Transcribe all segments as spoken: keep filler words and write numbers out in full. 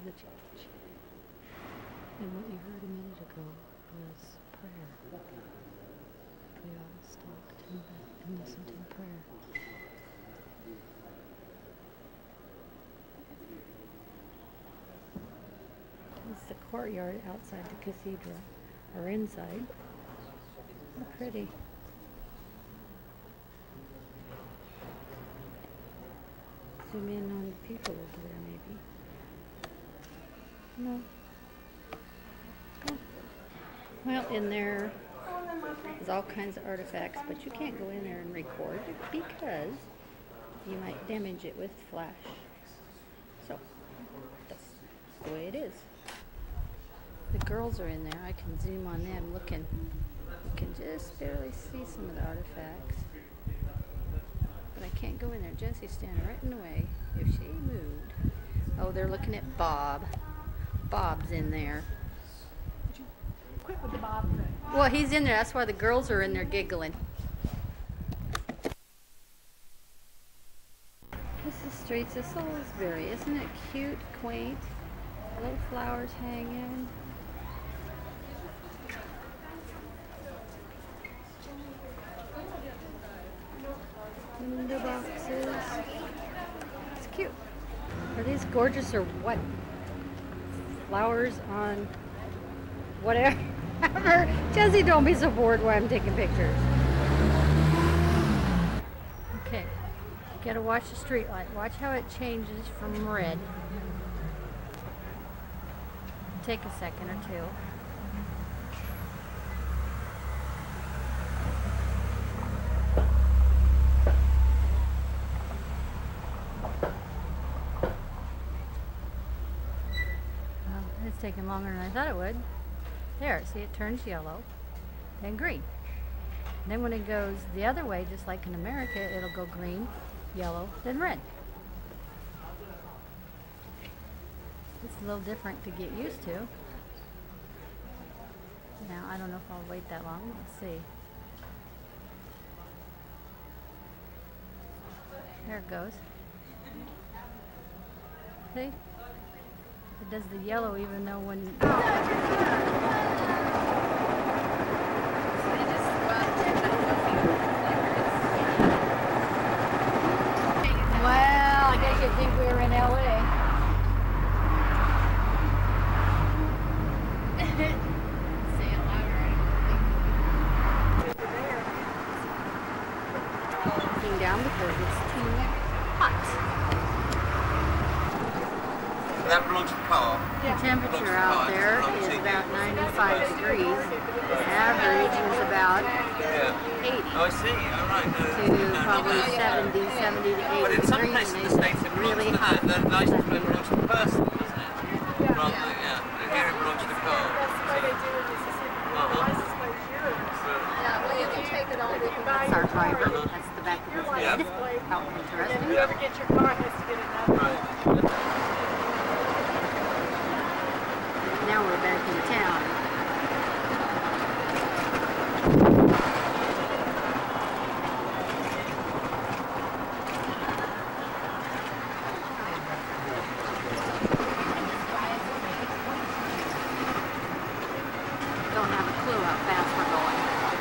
the church. And what you heard a minute ago was prayer. We all stopped and, and listened in prayer. It's the courtyard outside the cathedral, or inside. How pretty. Zoom in on the people over there, maybe. No. Oh. Well, in there is all kinds of artifacts, but you can't go in there and record because you might damage it with flash. So, that's the way it is. The girls are in there. I can zoom on them looking. You can just barely see some of the artifacts. But I can't go in there. Jessie's standing right in the way. If she moved. Oh, they're looking at Bob. Bob's in there. Quit with the Bob. Well, he's in there. That's why the girls are in there giggling. This is Streets of Salisbury. Isn't it cute, quaint? Little flowers hanging. Window boxes. It's cute. Are these gorgeous or what? Flowers on whatever. Jessie, don't be so bored while I'm taking pictures. Okay. You gotta watch the street light. Watch how it changes from red. Take a second or two. It's taking longer than I thought it would. There, see, it turns yellow, then green. And then when it goes the other way, just like in America, it'll go green, yellow, then red. It's a little different to get used to. Now, I don't know if I'll wait that long. Let's see. There it goes. See? It does the yellow even though when... Well, I guess you'd think we were in L A. Say it louder. Looking down because it's too hot. That belongs to the car. The temperature out there is about ninety-five degrees. The average is about eighty. Oh, I see. All right. No, to probably seventy, seventy to eighty but in some degrees. places in the States it belongs really to hot. the, the license plate belongs to the person, doesn't it? Rather than, yeah. And here it belongs to the car. That's the way they do it. It's just the license plate's yours. Yeah, well, you can take it all with you. That's our driver. That's the back of his head. How And interesting. whoever gets your car has to get another. Right. Now we're back in town. Don't have a clue how fast we're going.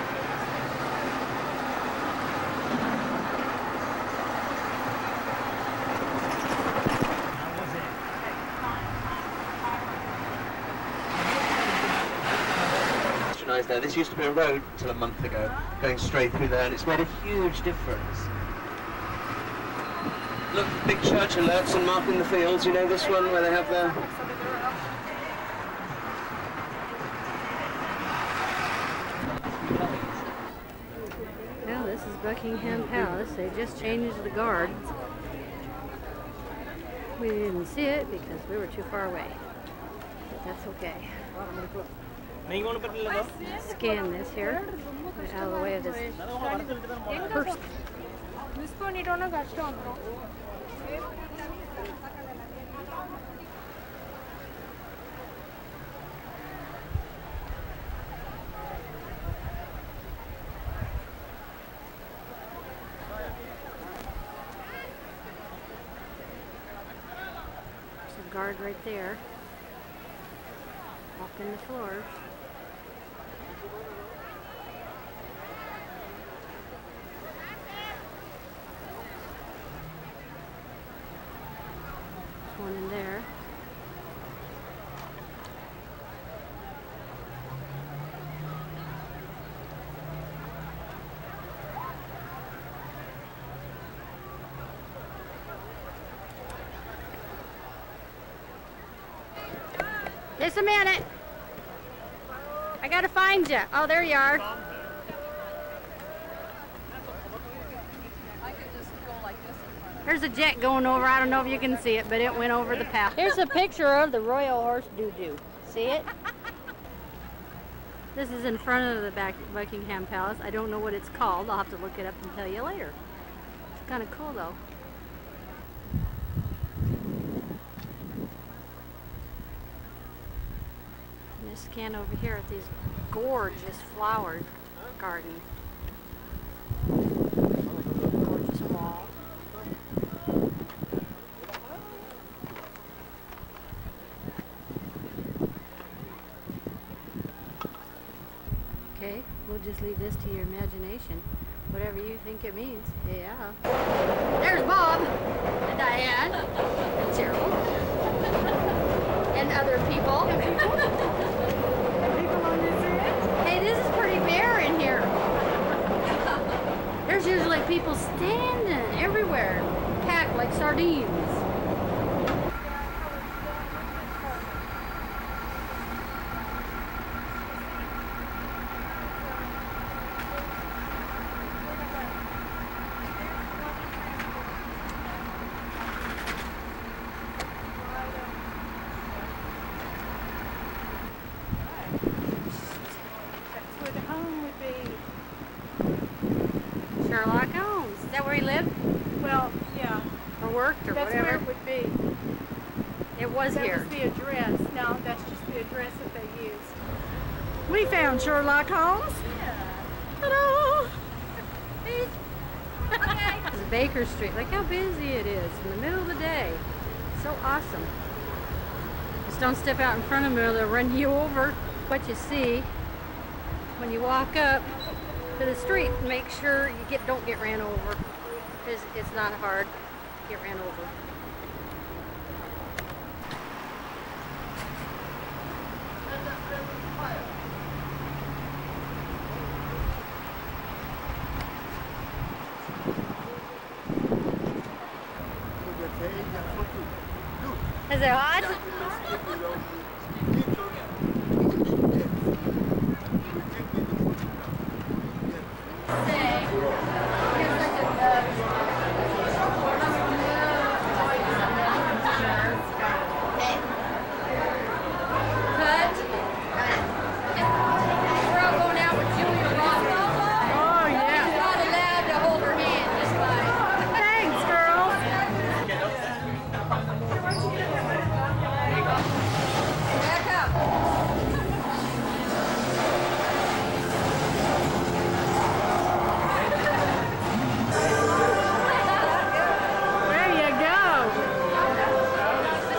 There. This used to be a road till a month ago, going straight through there, and it's made a huge difference. Look, big church alerts and marking the fields, you know this one where they have the... Now this is Buckingham Palace. They just changed the guards. We didn't see it because we were too far away. But that's okay. Scan this here. Get out of the way of this person. There's a guard right there. Wiping the floors. There's one in there. Just a minute. I gotta find you. Oh, there you are. I could just go like this in front of There's a jet going over. I don't know if you can see it, but it went over the path. Here's a picture of the Royal Horse Doo-Doo. See it? This is in front of the back Buckingham Palace. I don't know what it's called. I'll have to look it up and tell you later. It's kind of cool though. And just scan over here at these gorgeous flower gardens. Gorgeous wall. Okay, we'll just leave this to your imagination. Whatever you think it means. Yeah. There's Bob and Diane and Cheryl and other people. People on this end? Hey, this is pretty bare in here. There's usually people standing everywhere, packed like sardines. That's where the home would be. Sherlock Holmes. Is that where he lived? Well, yeah. Or worked or That's whatever? where it would be. It was That here. was the address. No, that's just the address that they used. We found Sherlock Holmes. Ta-da! This is Baker Street. Look how busy it is in the middle of the day. So awesome. Just don't step out in front of them or they'll run you over. What you see when you walk up to the street, make sure you get don't get ran over. Because it's not hard to get ran over. Is it hot? Oh, yeah. Thanks, girls. There you go.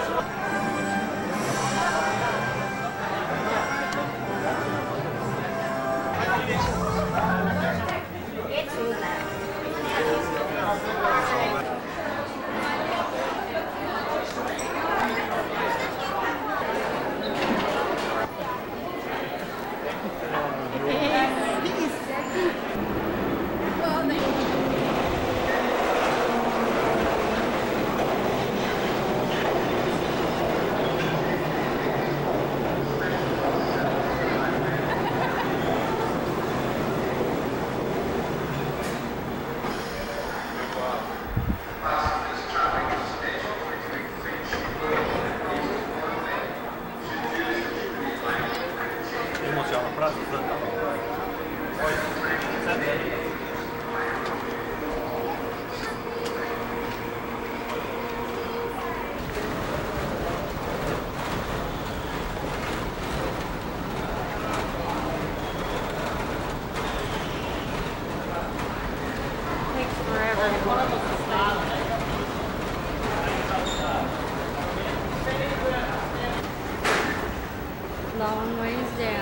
Takes forever to walk up the stairs. long ways down.